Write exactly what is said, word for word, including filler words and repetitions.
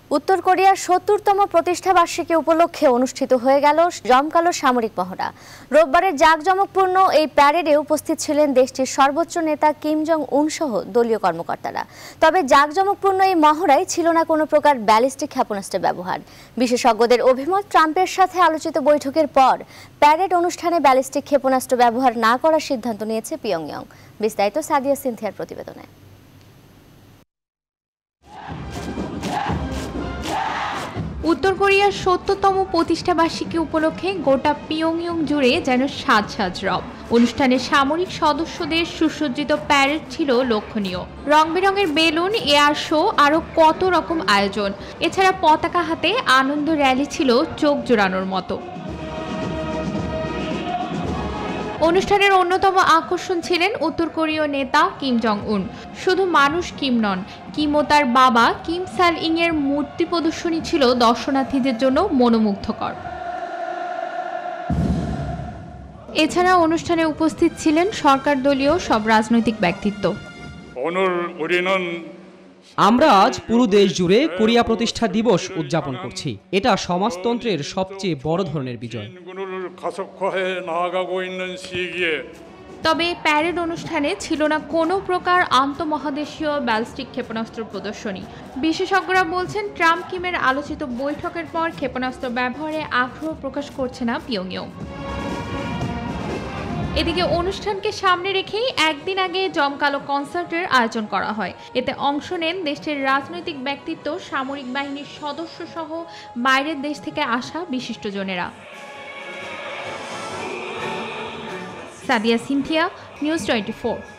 উত্তর কোরিয়ার সত্তরতম প্রতিষ্ঠাবার্ষিকী উপলক্ষে অনুষ্ঠিত হয়ে গেল জমকালো সামরিক মহড়া। রোববারের জাঁকজমকপূর্ণ এই প্যারেডে উপস্থিত ছিলেন দেশটির সর্বোচ্চ নেতা কিম জং উন সহ দলীয় কর্মকর্তারা। তবে জাঁকজমকপূর্ণ এই মহড়ায় ছিল না কোনো প্রকার ব্যালিস্টিক ক্ষেপণাস্ত্রের ব্যবহার। বিশেষজ্ঞদের অভিমত, ট্রাম্পের সাথে আলোচিত বৈঠকের পর প্যারেড অনুষ্ঠানে ব্যালিস্টিক ক্ষেপণাস্ত্র ব্যবহার না করার সিদ্ধান্ত নিয়েছে পিয়ংইয়ং। বিস্তারিত সাদিয়া সিনথিয়ার প্রতিবেদনে। উত্তর কোরিয়ার সত্তরতম প্রতিষ্ঠাবার্ষিকী উপলক্ষে গোটা পিয়ংইয়ং জুড়ে যেন সাজ সাজ রব। অনুষ্ঠানে সামরিক সদস্যদের সুসজ্জিত প্যারেড ছিল লক্ষণীয়। রং বেরঙের বেলুন, এয়ার শো, আরও কত রকম আয়োজন। এছাড়া পতাকা হাতে আনন্দ র্যালি ছিল চোখ জোড়ানোর মতো। অনুষ্ঠানের অন্যতম আকর্ষণ ছিলেন উত্তর কোরীয় নেতা কিম জং উন। শুধু মানুষ কিম নন, কিম ও তার বাবা কিম সাল ইং এর মূর্তি প্রদর্শনী ছিল দর্শনার্থীদের জন্য মনোমুগ্ধকর। এছাড়া অনুষ্ঠানে উপস্থিত ছিলেন সরকার দলীয় সব রাজনৈতিক ব্যক্তিত্ব। আমরা আজ পুরো দেশ জুড়ে কোরিয়া প্রতিষ্ঠা দিবস উদযাপন করছি। এটা সমাজতন্ত্রের সবচেয়ে বড় ধরনের বিজয়। তবে প্যারেড অনুষ্ঠানে ছিল না কোনো প্রকার আন্তঃমহাদেশীয় ব্যালিস্টিক ক্ষেপণাস্ত্র প্রদর্শনী। বিশেষজ্ঞরা বলছেন, ট্রাম্প কিমের আলোচিত বৈঠকের পর ক্ষেপণাস্ত্র ব্যবহারে আগ্রহ প্রকাশ করছে না পিয়ংইয়ং। এদিকে অনুষ্ঠানকে সামনে রেখেই একদিন আগে জমকালো কনসার্টের আয়োজন করা হয়। এতে অংশ নেন দেশটির রাজনৈতিক ব্যক্তিত্ব, সামরিক বাহিনীর সদস্য সহ বাইরের দেশ থেকে আসা বিশিষ্টজনেরা। Sadia Sinthia, news twenty four.